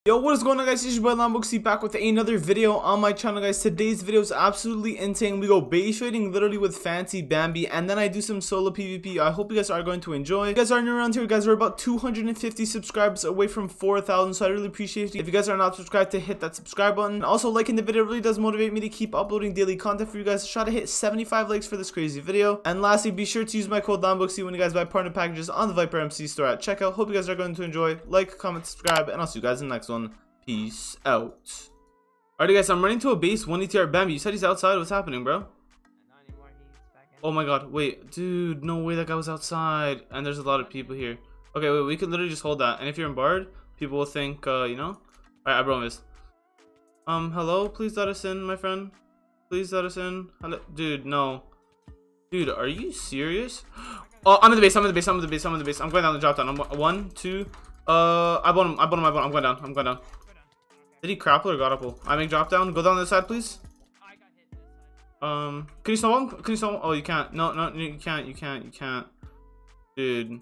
Yo, what is going on, guys? It's your boy Lamboxy back with another video on my channel, guys. Today's video is absolutely insane. We go base trading literally with Fancy Bambi, and then I do some solo PvP. I hope you guys are going to enjoy. If you guys are new around here, guys, we're about 250 subscribers away from 4,000, so I really appreciate it. If you guys are not subscribed, to hit that subscribe button. Also, liking the video really does motivate me to keep uploading daily content for you guys. Try to hit 75 likes for this crazy video. And lastly, be sure to use my code Lamboxy when you guys buy partner packages on the Viper MC store at checkout. Hope you guys are going to enjoy. Like, comment, subscribe, and I'll see you guys in the next one. Peace out. Alright, guys, I'm running to a base. 1 ETR Bambi. You said he's outside. What's happening, bro? Not anymore. He's back in. Oh my god. Wait, dude, no way that guy was outside. And there's a lot of people here. Okay, wait, we could literally just hold that. And if you're in Bard, people will think, you know? Alright, I promise. Hello? Please let us in, my friend. Please let us in. Hello? Dude, no. Dude, are you serious? Oh, I'm in the base. I'm in the base. I'm in the base. I'm in the base. I'm going down the drop down. I'm 1, 2. I bought him. I'm going down. I'm going down. Did he crapple or got apple? I make drop down. Go down this side, please. I got hit this side. Can you snowball him? Can you snowball? Oh, you can't. No, you can't. You can't. You can't. Dude.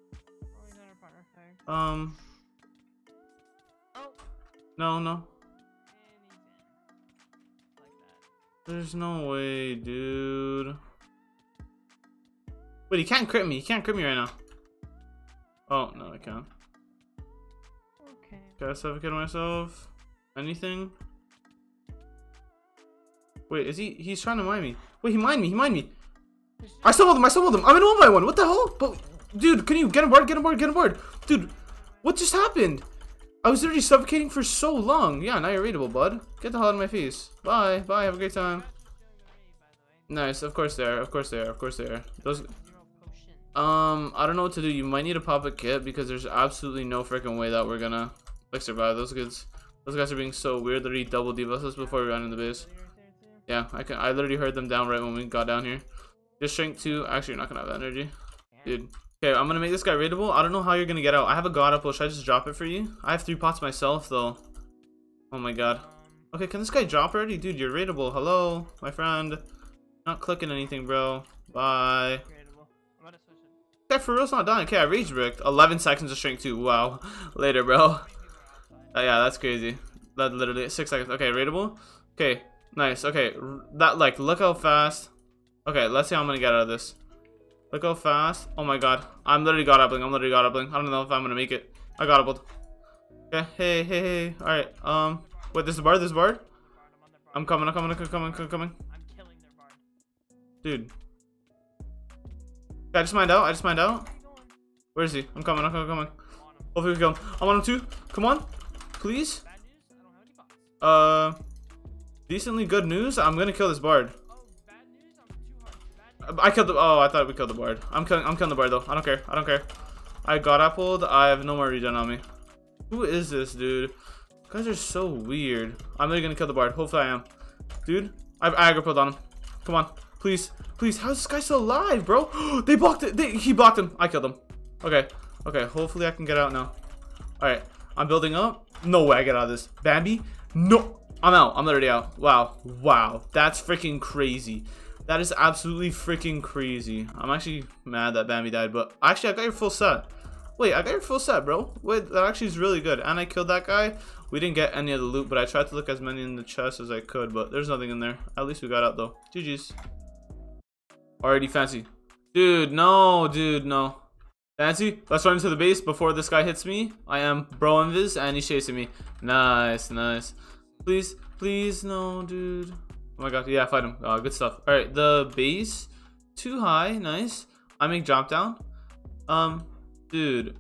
Oh. No. And he's in. Like that. There's no way, dude. Wait, he can't crit me. He can't crit me right now. Oh, no, I can't. Okay. Gotta suffocate myself. Anything? Wait, is he? He's trying to mine me. Wait, he mined me. He mined me. I stumbled him. I stumbled him. I'm in 1v1. What the hell? But, dude, can you get on board? Get on board. Get on board. Dude, what just happened? I was literally suffocating for so long. Yeah, now you're raidable, bud. Get the hell out of my face. Bye. Bye. Have a great time. Nice. Of course they are. Of course they are. Of course they are. Those. I don't know what to do. You might need to pop a kit because there's absolutely no freaking way that we're gonna like survive. Those guys are being so weird. They already double debuffed us before we ran in the base. Yeah, I literally heard them down right when we got down here. Just strength 2. Actually, you're not gonna have energy, dude. Okay, I'm gonna make this guy raidable. I don't know how you're gonna get out. I have a god apple. Should I just drop it for you? I have 3 pots myself though. Oh my god. Okay, can this guy drop already, dude? You're raidable. Hello, my friend. Not clicking anything, bro. Bye. That for real's not done. Okay, I rage bricked. 11 seconds of strength 2. Wow. Later, bro. Yeah, that's crazy. That literally 6 seconds. Okay, raidable. Okay, nice. Okay, that like look how fast. Okay, let's see how I'm gonna get out of this. Look how fast. Oh my god, I'm literally god upping. I'm literally god upping. I don't know if I'm gonna make it. I got upped. Okay, hey. All right. Wait, this is Bard. This is Bard. I'm coming. I'm killing their bard. Dude. I just mined out. Where is he? I'm coming. Hopefully we kill him. I'm on him too. Come on. Please. Bad news, I don't have any bots. Decently good news. I'm gonna kill this bard. Oh, bad news, I'm too hard. I killed the. Oh, I thought we killed the bard. I'm killing the bard though. I don't care. I got appled. I have no more regen on me. Who is this dude? You guys are so weird. I'm really gonna kill the bard. Hopefully I am. Dude, I've aggro pulled on him. Come on. Please. How's this guy still alive, bro? They blocked it. He blocked him. I killed him. Okay. Hopefully I can get out now. All right. I'm building up. No way I get out of this. Bambi? No. I'm out. I'm literally out. Wow. That's freaking crazy. That is absolutely freaking crazy. I'm actually mad that Bambi died, but actually I got your full set. Wait, I got your full set, bro. Wait, that actually is really good. And I killed that guy. We didn't get any of the loot, but I tried to look as many in the chest as I could, but there's nothing in there. At least we got out though. GG's. Already Fancy. Dude, no. Fancy, let's run into the base before this guy hits me. I am bro invis and he's chasing me. Nice. Please, no, dude. Oh my god, yeah, fight him. Good stuff. Alright, the base. Too high, nice. I make drop down. Dude.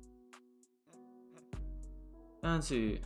Fancy.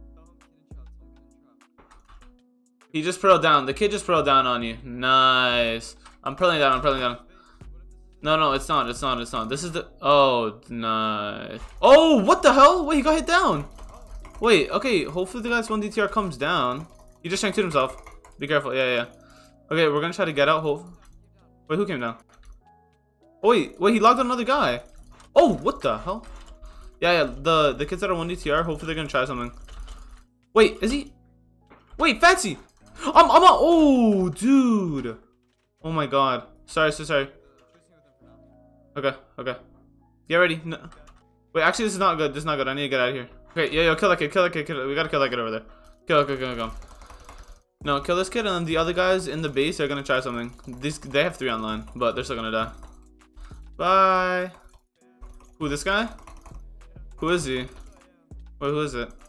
He just pro down. The kid just pro down on you. Nice. I'm pearling down. No, it's not. This is the. Oh, nice. Oh, what the hell? Wait, he got hit down. Wait, okay. Hopefully the guy's 1 DTR comes down. He just shanked himself. Be careful. Yeah. Okay, we're gonna try to get out. Wait, who came down? Oh, wait, he logged on another guy. Oh, what the hell? Yeah. The kids that are 1 DTR. Hopefully they're gonna try something. Wait, is he? Wait, Fancy. I'm on. Oh, dude. Oh my god. Sorry. Okay. Get ready. No. Wait, actually, this is not good. I need to get out of here. Okay, yeah, kill that kid, kill that kid, kill it. We gotta kill that kid over there. Kill. No, kill this kid, and then the other guys in the base are gonna try something. They have 3 online, but they're still gonna die. Bye. Who, this guy? Who is he? Wait, who is it?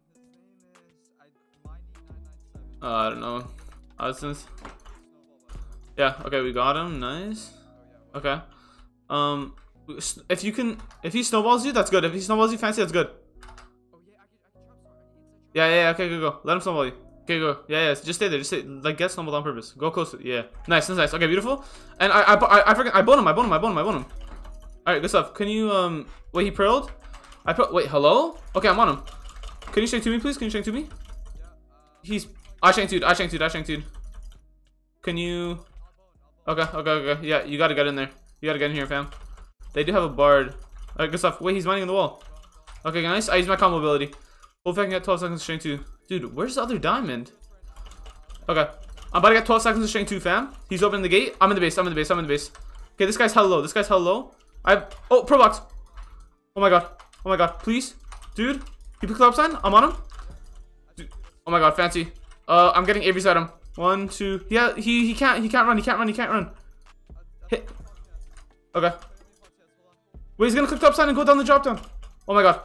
I don't know. Yeah, okay, we got him. Nice. Okay. If he snowballs you, that's good. If he snowballs you, fancy, that's good. Yeah, okay, go. Let him snowball you. Okay, go. Yeah, just stay there. Just stay, like, get snowballed on purpose. Go close. Yeah. Nice. Okay, beautiful. And I forget. I bone him. All right, good stuff. Can you, wait, he pearled? Wait, hello? Okay, I'm on him. Can you shank to me, please? Can you shank to me? I shanked dude. Can you? Okay. Yeah, you gotta get in there. You gotta get in here, fam. They do have a bard. Alright, good stuff. Wait, he's mining on the wall. Okay, nice. I use my combo ability. Hopefully I can get 12 seconds to shank 2. Dude, where's the other diamond? Okay. I'm about to get 12 seconds to shank 2, fam. He's opening the gate. I'm in the base. Okay, this guy's hella low. Oh, pro box. Oh my god. Please. Dude. He picked the up sign. I'm on him. Dude. Oh my god, fancy. I'm getting Avery's at him. 1, 2. Yeah, he can't run. Hit. Okay. Wait, he's gonna click the up sign and go down the drop down. Oh my god.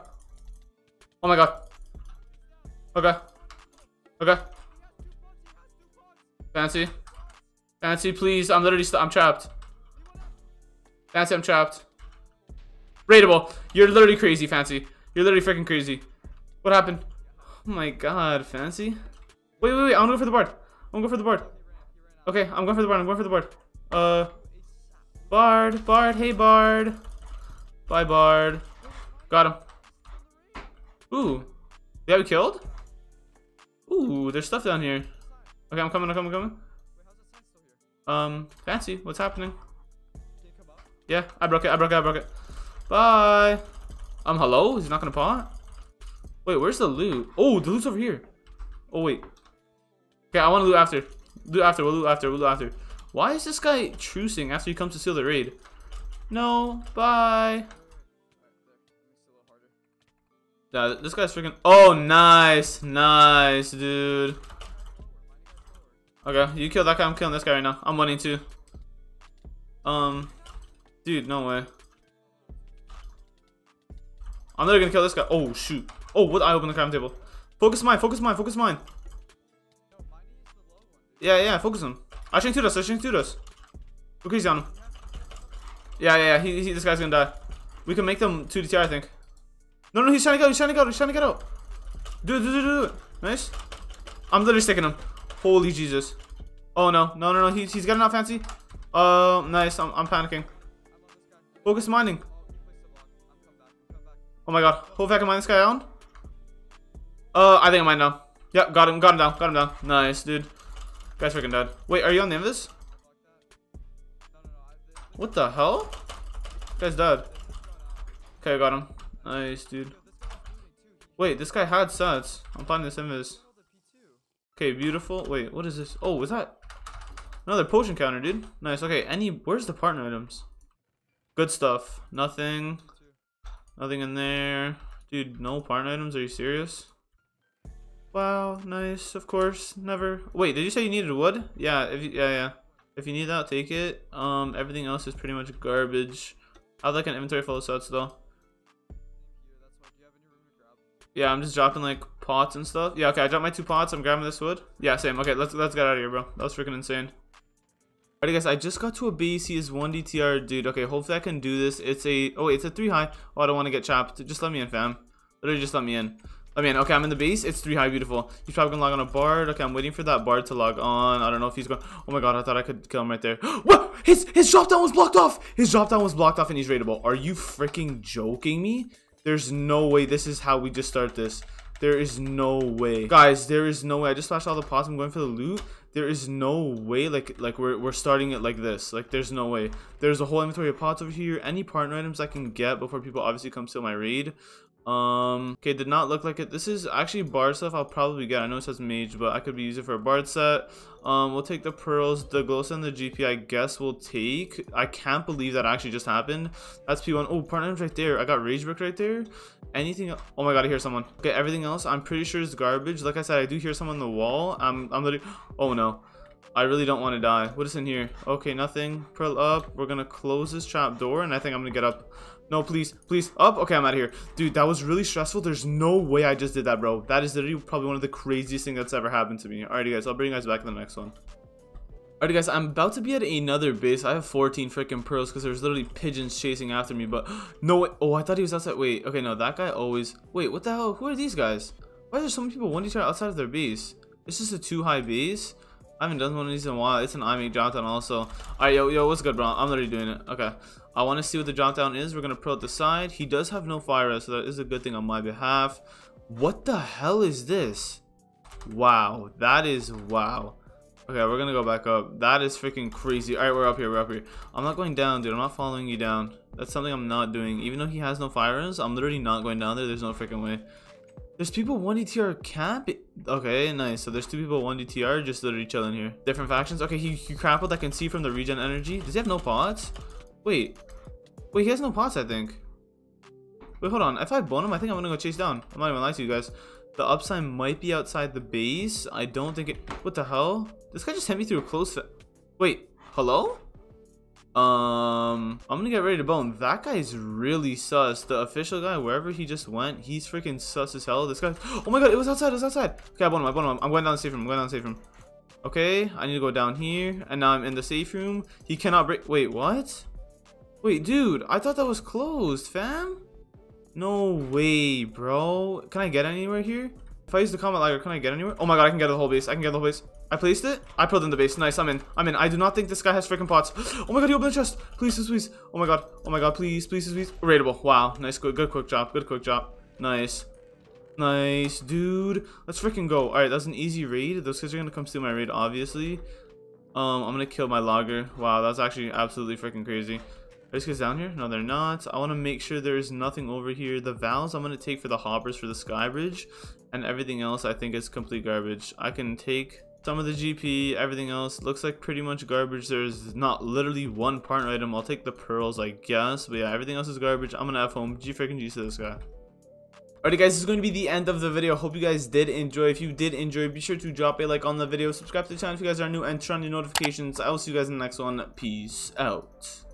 Okay. Fancy, please. I'm literally I'm trapped. Fancy, I'm trapped. Raidable. You're literally crazy, Fancy. You're literally freaking crazy. What happened? Oh my god, Fancy. Wait. I wanna go for the board. Okay, I'm going for the board. Bard. Hey, Bard. Bye, Bard. Got him. Ooh. Yeah, we killed? Ooh, there's stuff down here. Okay, I'm coming. Fancy, what's happening? Yeah, I broke it. Bye. Hello? Is he not gonna pot? Wait, where's the loot? Oh, the loot's over here. Oh, wait. Okay, I want to loot after. We'll loot after. Why is this guy trucing after he comes to steal the raid? No, bye. Yeah, this guy's freaking. Oh, nice, dude. Okay, you kill that guy. I'm killing this guy right now. I'm winning too. Dude, no way. I'm literally gonna kill this guy. Oh shoot. Oh, what? I opened the crafting table. Focus mine. Yeah, focus him. I shanked us. Go crazy on him. Yeah. This guy's gonna die. We can make them 2 DTR, I think. No, he's trying to get out. Do it. Nice. I'm literally sticking him. Holy Jesus. Oh no. He's getting out, Fancy. Nice. I'm panicking. Focus mining. Oh my god. Hopefully I can mine this guy down. I think I mine now. Yep, got him down. Nice, dude. Guy's freaking dead. Wait, are you on the end of this? What the hell? Guy's dead. Okay, I got him. Nice, dude. Wait, this guy had sets. I'm finding this invis. Okay, beautiful. Wait, what is this? Oh, was that another potion counter, dude? Nice. Okay, where's the partner items? Good stuff. Nothing in there. Dude, no partner items? Are you serious? Wow, nice. Of course. Never. Wait, did you say you needed wood? Yeah, yeah. If you need that, take it. Everything else is pretty much garbage. I have like an inventory full of sets though. Yeah, I'm just dropping like pots and stuff. Yeah, okay, I dropped my 2 pots. I'm grabbing this wood. Yeah, same. Okay, let's get out of here, bro. That was freaking insane. Alright, guys, I just got to a base. He is 1 DTR, dude. Okay, hopefully I can do this. It's a 3 high. Oh, I don't want to get chapped. Just let me in, fam. Literally, just let me in. Okay, I'm in the base. It's 3 high, beautiful. He's probably gonna log on a bard. Okay, I'm waiting for that bard to log on. I don't know if he's going. Oh my god, I thought I could kill him right there. What? His drop down was blocked off. And he's raidable. Are you freaking joking me? There's no way this is how we just start this. There is no way, guys. There is no way. I just flashed all the pots. I'm going for the loot. There is no way. Like we're starting it like this. Like there's no way. There's a whole inventory of pots over here. Any partner items I can get before people obviously come steal my raid. Okay, did not look like it. This is actually bard stuff I'll probably get. I know it says mage, but I could be using it for a bard set. We'll take the pearls, the glowstone, and the GP. I guess we'll take. I can't believe that actually just happened. That's P1. Oh, partner's right there. I got rage brick right there. Anything? Oh my god, I hear someone. Okay, everything else I'm pretty sure is garbage. Like I said, I do hear someone on the wall. I'm literally. Oh no. I really don't want to die. What is in here? Okay, nothing. Pearl up. We're gonna close this trap door, and I think I'm gonna get up. No, please, please, up. Okay, I'm out of here. Dude, that was really stressful. There's no way I just did that, bro. That is literally probably one of the craziest things that's ever happened to me. Alrighty, guys, I'll bring you guys back in the next one. Alrighty, guys, I'm about to be at another base. I have 14 freaking pearls because there's literally pigeons chasing after me, but no way. Oh, I thought he was outside. Wait, okay, no, that guy always. Wait, what the hell? Who are these guys? Why are there so many people 1d outside of their base? This is a 2-high base. I haven't done one of these in a while. It's an IMake drop down also. Alright, yo, what's good, bro? I'm literally doing it. Okay. I want to see what the drop down is. We're going to pearl at the side. He does have no fire rest, so that is a good thing on my behalf. What the hell is this? Wow. That is wow. Okay, we're going to go back up. That is freaking crazy. Alright, we're up here. We're up here. I'm not going down, dude. I'm not following you down. That's something I'm not doing. Even though he has no fire rest, I'm literally not going down there. There's no freaking way. There's people 1DTR camp. Okay, nice. So there's 2 people 1DTR just literally chilling here. Different factions. Okay, he crappled. I can see from the regen energy. Does he have no pots? Wait, he has no pots, I think. Wait, hold on. If I bone him, I think I'm gonna go chase down. I'm not even lying to you guys. The upside might be outside the base. I don't think it. What the hell? This guy just hit me through a close. Wait, hello? I'm gonna get ready to bone. That guy's really sus. The official guy, wherever he just went, he's freaking sus as hell. This guy. Oh my god, it was outside. It was outside. Okay, I bone him. I'm going down the safe room. I'm going down the safe room. Okay, I need to go down here, and now I'm in the safe room. He cannot break. Wait, what? Wait, dude, I thought that was closed, fam. No way, bro. Can I get anywhere here? If I use the combat lagger, can I get anywhere? Oh my god, I can get the whole base. I can get the whole base. I placed it. I pulled in the base. Nice, I'm in. I'm in. I do not think this guy has freaking pots. Oh my god, he opened the chest. Please, please, please. Oh my god. Oh my god, please, please, please. Raidable. Wow. Nice, good quick job. Good quick job. Nice. Nice, dude. Let's freaking go. Alright, that's an easy raid. Those guys are gonna come steal my raid, obviously. I'm gonna kill my logger. Wow, that's actually absolutely freaking crazy. Are these guys down here? No, they're not. I want to make sure there's nothing over here. The valves I'm going to take for the hoppers for the sky bridge, and everything else I think is complete garbage. I can take some of the GP, everything else looks like pretty much garbage. There's not literally one partner item. I'll take the pearls, I guess, but yeah, everything else is garbage. I'm going to F home. G freaking G to this guy. Alrighty guys, this is going to be the end of the video. Hope you guys did enjoy. If you did enjoy, be sure to drop a like on the video. Subscribe to the channel if you guys are new, and turn on your notifications. I will see you guys in the next one. Peace out.